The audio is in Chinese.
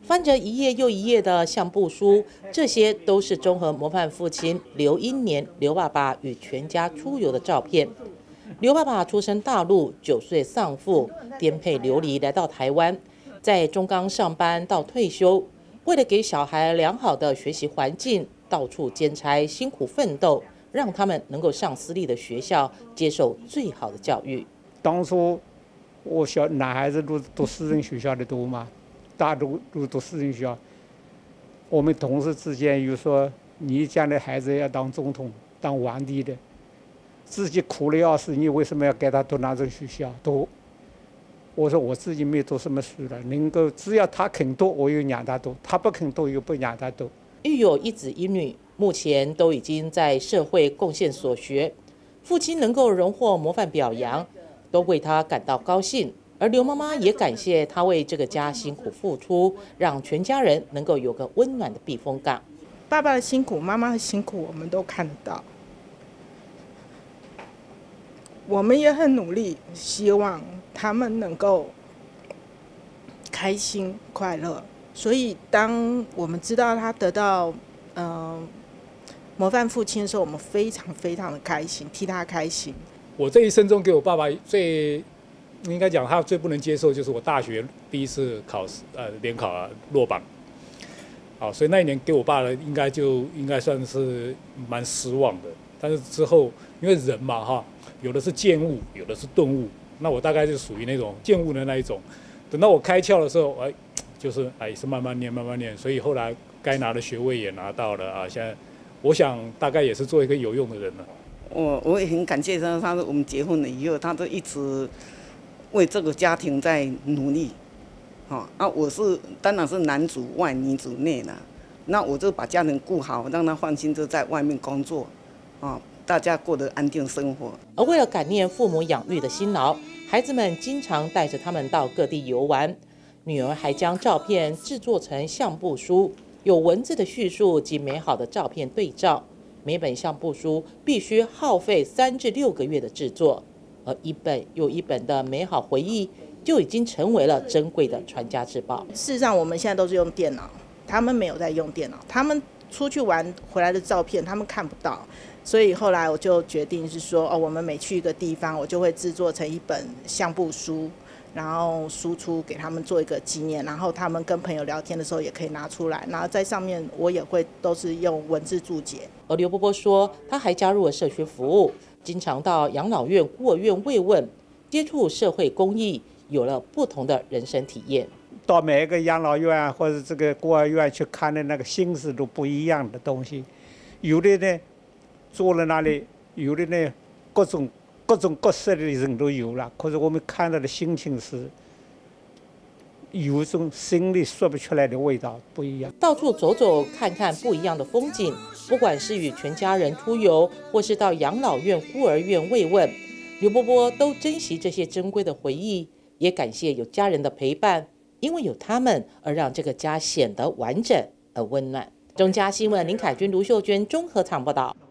翻着一页又一页的相簿书，这些都是中和模范父亲刘英年刘爸爸与全家出游的照片。刘爸爸出身大陆，9岁丧父，颠沛流离来到台湾，在中钢上班到退休，为了给小孩良好的学习环境，到处兼差，辛苦奋斗，让他们能够上私立的学校，接受最好的教育。 当初我男孩子都读私人学校的多嘛，大都读私人学校。我们同事之间有说，你将来孩子要当总统、当皇帝的，自己苦的要死，你为什么要给他读那种学校？读，我说我自己没读什么书了，能够只要他肯读，我又让他读；他不肯读，又不让他读。 育有1子1女，目前都已经在社会贡献所学，父亲能够荣获模范表扬，都为他感到高兴。而刘妈妈也感谢他为这个家辛苦付出，让全家人能够有个温暖的避风港。 爸爸的辛苦，妈妈的辛苦，我们都看得到。我们也很努力，希望他们能够开心快乐。所以，当我们知道他得到模范父亲的时候，我们非常非常的开心，替他开心。 我这一生中给我爸爸应该讲他最不能接受，就是我大学第一次考试联考落榜。好，所以那一年给我爸呢，应该算是蛮失望的。但是之后，因为人嘛哈，有的是见物，有的是顿悟。那我大概就属于那种见物的那一种。等到我开窍的时候，就是也是慢慢念，慢慢念。所以后来该拿的学位也拿到了啊。现在我想大概也是做一个有用的人了。 我也很感谢他，我们结婚了以后，他都一直为这个家庭在努力。我当然是男主外女主内了。那我就把家人顾好，让他放心就在外面工作，大家过得安定生活。 而为了感念父母养育的辛劳，孩子们经常带着他们到各地游玩。女儿还将照片制作成相簿书，有文字的叙述及美好的照片对照。每本相簿书必须耗费3至6个月的制作，而一本又一本的美好回忆就已经成为了珍贵的传家之宝。 事实上，我们现在都是用电脑，他们没有在用电脑，他们出去玩回来的照片他们看不到，所以后来我就决定是说，我们每去一个地方，我就会制作成一本相簿书，然后输出给他们做一个纪念，然后他们跟朋友聊天的时候也可以拿出来，然后在上面我也会都是用文字注解。 而刘伯伯说，他还加入了社区服务，经常到养老院、孤儿院慰问，接触社会公益，有了不同的人生体验。 到每一个养老院或者这个孤儿院去看的那个心思都不一样的东西，有的呢坐在那里，有的呢各种各色的人都有了，可是我们看到的心情是有一种心里说不出来的味道，不一样。 到处走走看看不一样的风景，不管是与全家人出游，或是到养老院、孤儿院慰问，刘伯伯都珍惜这些珍贵的回忆，也感谢有家人的陪伴，因为有他们而让这个家显得完整而温暖。中嘉新闻林凯君、卢秀娟综合场报道。